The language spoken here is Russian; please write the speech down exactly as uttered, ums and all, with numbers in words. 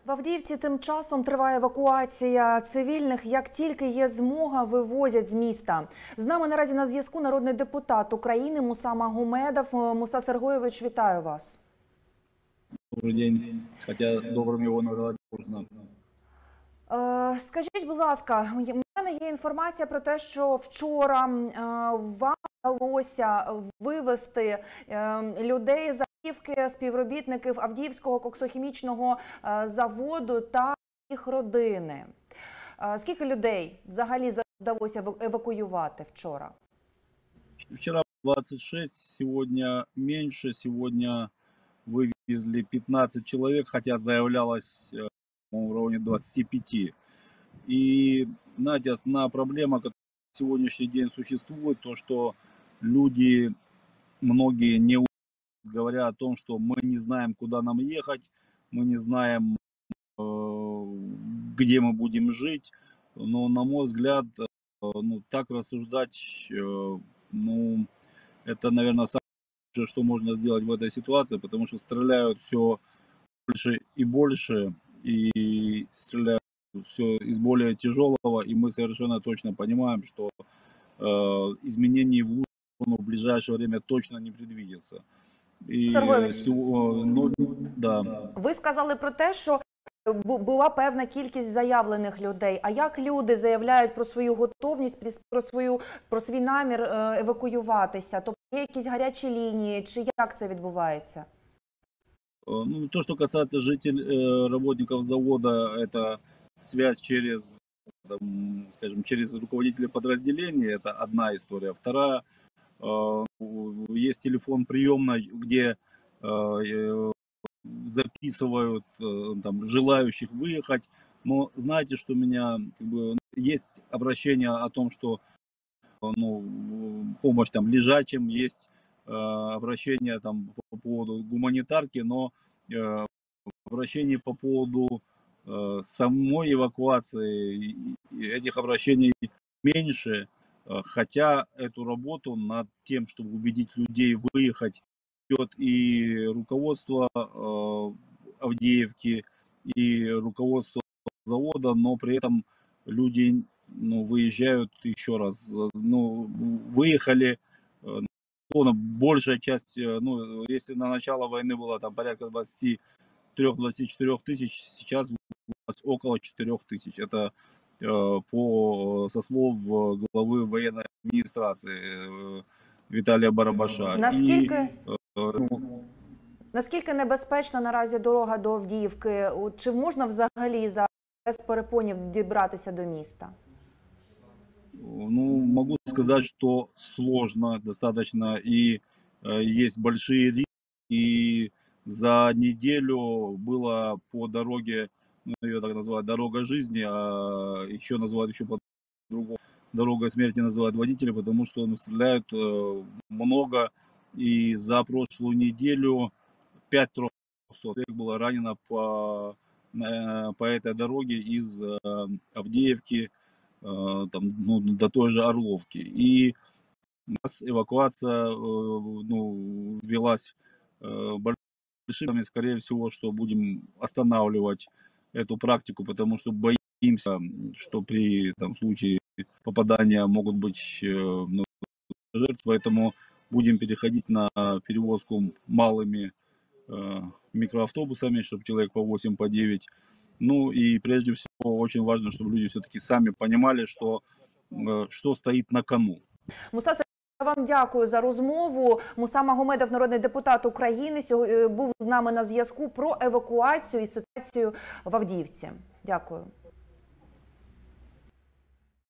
В Авдіївці тим часом триває евакуація цивільних. Як тільки є змога, вивозять з міста. З нами наразі на зв'язку народний депутат України Муса Магомедов. Муса Сергійович, вітаю вас. Добрий день, хоча добрим його називати можна. Скажіть, будь ласка, у мене є інформація про те, що вчора вам вдалося вивезти людей з Авдіївки, співробітників Авдіївського коксохімічного заводу та їх родини. Скільки людей взагалі вдалося евакуювати вчора? Вчора двадцать шесть, сьогодні менше, сьогодні вывезли пятнадцать человек, хотя заявлялось в районе двадцати пяти. И, знаете, основная проблема, которая на сегодняшний день существует, то, что люди, многие не говорят о том, что мы не знаем, куда нам ехать, мы не знаем, где мы будем жить. Но, на мой взгляд, ну, так рассуждать, ну, это, наверное, самое лучшее, что можно сделать в этой ситуации, потому что стреляют все больше и больше, и стреляют все из более тяжелого, и мы совершенно точно понимаем, что э, изменений в лучшую сторону в ближайшее время точно не предвидится. І всього, ну, да. Ви сказали про те, що була певна кількість заявлених людей. А як люди заявляють про свою готовність, про, свою, про свій намір евакуюватися? Тобто є якісь гарячі лінії, чи як це відбувається? Ну, то, что касается жителей, работников завода, это связь через, там, скажем, через руководителей подразделений, это одна история. Вторая, есть телефон приемной, где записывают там желающих выехать. Но знаете, что у меня как бы, есть обращение о том, что ну, помощь там лежачим, есть обращение там по поводу гуманитарки, но э, обращений по поводу э, самой эвакуации этих обращений меньше, э, хотя эту работу над тем, чтобы убедить людей выехать, идет и руководство э, Авдеевки, и руководство завода, но при этом люди ну, выезжают еще раз, ну, выехали. Э, Большая часть, ну, если на начало войны было там порядка двадцати трёх — двадцати четырёх тысяч, сейчас около четырёх тысяч. Это э, по, со слов главы военной администрации э, Виталия Барабаша. Наскільки, І, э, ну, наскільки небезпечна наразі дорога до Авдіївки? Чи можна взагалі за без перепонів дібратися до міста? Ну, могу сказать, что сложно достаточно, и э, есть большие риски, и за неделю было по дороге, ну, ее так называют, дорога жизни, а еще называют еще по-другому, дорога смерти называют водители, потому что ну, стреляют э, много, и за прошлую неделю пять трехсот человек было ранено по, э, по этой дороге из э, Авдеевки, там, ну, до той же Орловки. И у нас эвакуация ну, велась большими, скорее всего, что будем останавливать эту практику, потому что боимся, что при там, случае попадания могут быть ну, жертвы, поэтому будем переходить на перевозку малыми э, микроавтобусами, чтобы человек по восемь, по девять. Ну и прежде всего очень важно, чтобы люди все-таки сами понимали, что, что стоит на кону. Муса, я вам дякую за розмову. Муса Магомедов, народний депутат України, був з нами на зв'язку про евакуацію і ситуацію в Авдіївці. Дякую.